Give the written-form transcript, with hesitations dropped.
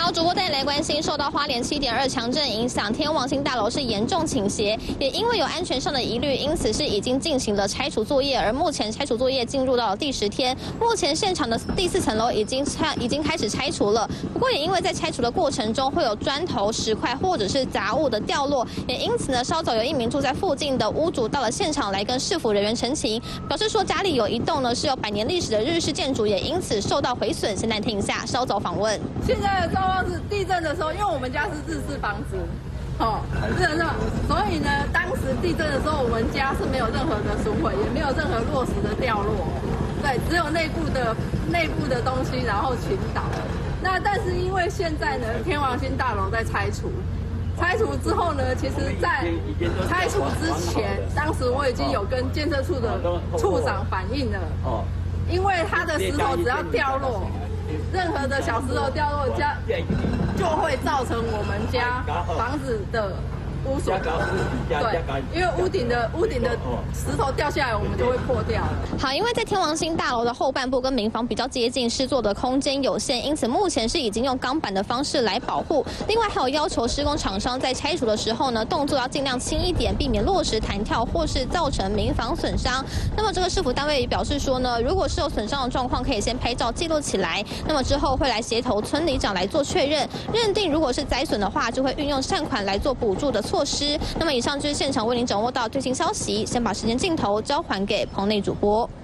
好，主播带你来关心，受到花莲7.2强震影响，天王星大楼是严重倾斜，也因为有安全上的疑虑，因此是已经进行了拆除作业。而目前拆除作业进入到了第10天，目前现场的第4层楼已经开始拆除了。不过也因为在拆除的过程中会有砖头、石块或者是杂物的掉落，也因此呢，稍早有一名住在附近的屋主到了现场来跟市府人员陈情，表示说家里有一栋呢是有100年历史的日式建筑，也因此受到毁损。先来听一下，稍早访问。 现在的状况是地震的时候，因为我们家是日式房子，日式，所以呢，当时地震的时候，我们家是没有任何的损毁，也没有任何落石的掉落，对，只有内部的东西，然后倾倒。那但是因为现在呢，天王星大楼在拆除。拆除之后呢，其实在拆除之前，当时我已经有跟建设处的处长反映了，因为它的石头只要掉落，任何的小石头掉落，就会造成我们家房子的污损。对，因为屋顶的石头掉下来，我们就会破掉了。 好，因为在天王星大楼的后半部跟民房比较接近，施作的空间有限，因此目前是已经用钢板的方式来保护。另外还有要求施工厂商在拆除的时候呢，动作要尽量轻一点，避免落石弹跳或是造成民房损伤。那么这个市府单位也表示说呢，如果是有损伤的状况，可以先拍照记录起来，那么之后会来协同村里长来做确认，认定如果是灾损的话，就会运用善款来做补助的措施。那么以上就是现场为您掌握到最新消息，先把时间镜头交还给棚内主播。